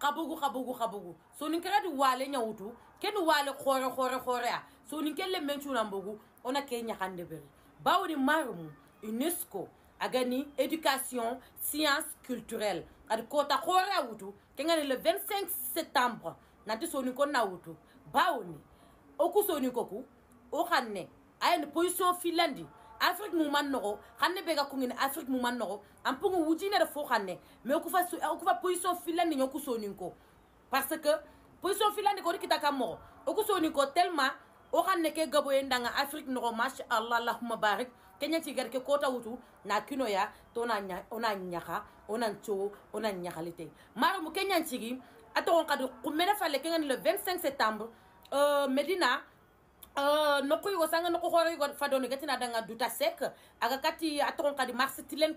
khabugu so nin kadi wale nyawutu ken wale khore ya so nin kelle menchu nambogu ona kenya hande beri bawni marumu UNESCO agani éducation science culturelle ad kota khore awutu kengani le 25 septembre nanti so nin ko nawutu bawni oku so nin koku o xanne ay position filandi Afrique mu man noko xanne be ga ko ngene Afrique mu man noko am pungu wujine da fo xanne mais ko fa position filandi ñoku sonin ko parce que position filandi ko rikita kam mo ko sonin ko tellement o xanne ke gabo en danga Afrique noko masha Allah allahumma barik kenya ci gar ke kota wutu na kino ya to na ona nyaka ona ncho ona nyakalite maru mu kenya ci ato kadu kumena fale kenga le 25 septembre Medina noko yugo sanga noko khore yugo fadoni gatina danga duta sek aga kati atron kadi marsetilène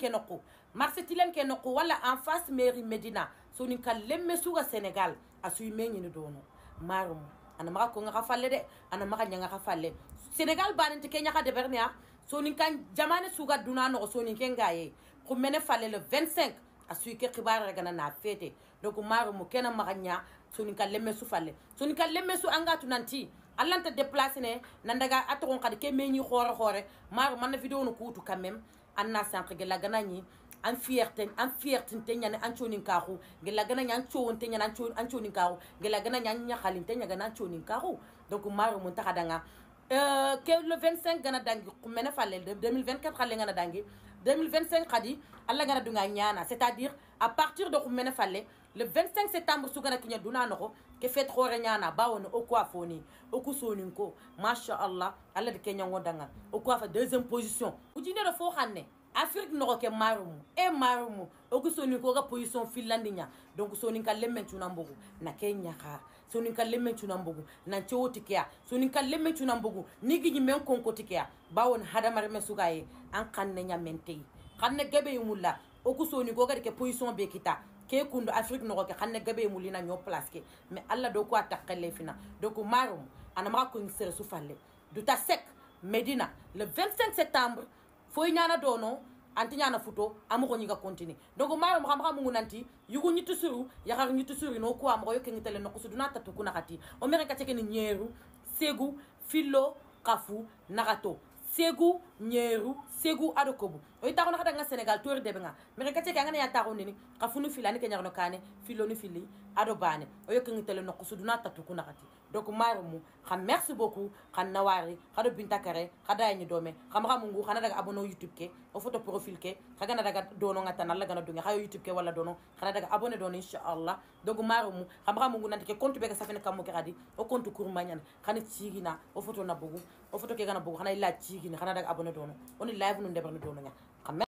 ke noko wala en face mairie Medina so ni kal lemme suga Sénégal asu meñi ni dono marum ana maka ko nga falle de ana maka nyanga ka falle Sénégal banante Kenya ka de bernia so ni kan jamane suga duna no so ni kengaye ko mene falle le 25 asu ke xibar rega na fete donc marum kena maka nya so ni kal lemme su falle so ni kal lemme su angatu nanti Allah te déplacer ne nandaga atron kadi ke meñi xore maru man vidéo no kutu quand même anna sank ge la ganani en fierté te ñane an chonin kaxu ge la ganani an chon te ñane an chonin kaxu ge la ganani an ñaxalin te ñaga nan chonin kaxu donc maru mun taxadanga ke le 25 gana dangi mena falle 2024 xale ngana dangi 2025 khadi alla gana dunga ñana c'est-à-dire à partir de mena falle le 25 septembre sugana kinya duna noko ke fet khore ñana bawone o quoi foni o ku sonin ko masha Allah alla de kenya ngodanga o quoi fa deuxième position ujine do fo xanne Afrique noko ke marumu o ku sonin ko ga position finlandinya donc sonin ka lemmen tuna mbogu na kenya kha sonin ka lemmen tuna mbogu na chotikia sonin ka lemmen tuna mbogu nigi ni men konko tikia bawon hadamar me sugaye an kanne nya mentei kanne gabe yumulla o ku sonin ko ga ke position be kita ke kundo Afrique noko ke xanne gabe mulina ño place ke mais alla do ko atakale fina donc marum ana ma ko ngisere su falle du ta sek Medina le 25 septembre foy ñana dono anti ñana futo amu ko ñiga continue donc marum xam mu nanti yugo ñitu suru yaxar ñitu suru no ko am ko yoke ngitele no ko su duna tatu kuna xati o mere ka teke ni ñeeru segu filo kafu nagato segu ñeeru segu adokobu o ita ko nga Sénégal tour de benga mere ka teke ngana ya taxo ni kafunu filani ke ñarno kane filo ni fili ado bane o yoke ngitele no ko su duna tatu kuna xati donc marum xam merci beaucoup xam nawari xado binta kare xada ñi dome xam ngu xana daga abono YouTube ke o photo profil ke xagana daga dono ngata nalla gana dunga xayo YouTube ke wala dono xana daga abonné dono inshallah donc marum xam ngu nanti ke compte be ka safene kam mo ke xadi o compte kurmañan xana cigina o photo na bugu o photo ke gana bugu xana ila cigina xana daga abonné dono oni live nu ndebar ni dono nga xam